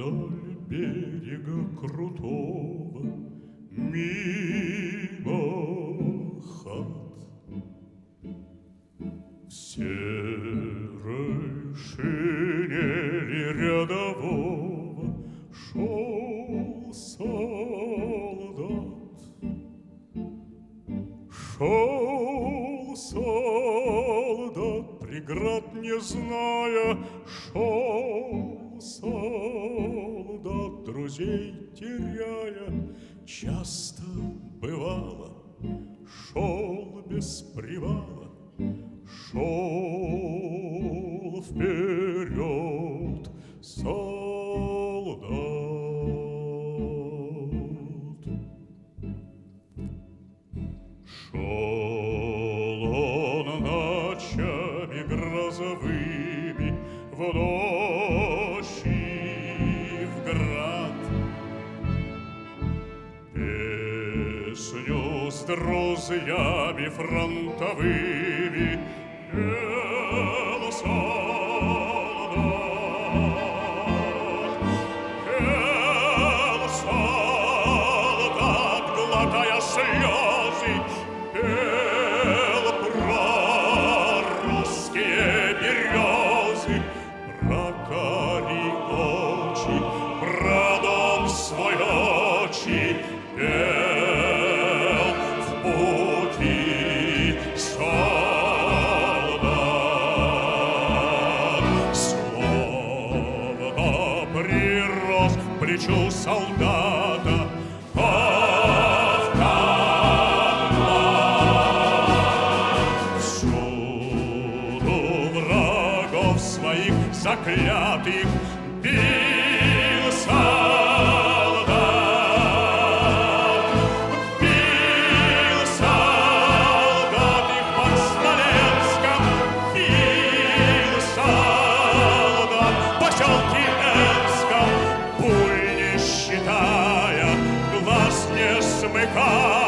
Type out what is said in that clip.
Вдоль берега крутого, мимо хат, в серой шинели рядового шел солдат. Шел солдат, преград не зная, шел солдат, друзей теряя, часто бывало, шел без привала, шел вперед солдат. Шел он ночами грозовыми в ночь и в град, песню с друзьями фронтовыми пел солдат. Пел солдат, глотая слезы, пел про русские березы, про кари очи, про дом свой очи, пел в пути солдат. Словно прирос к плечу солдата своих заклятых бил солдат. Бил солдат и под Смоленском, бил солдат в поселке Энском, пуль не считая, глаз не смыкая.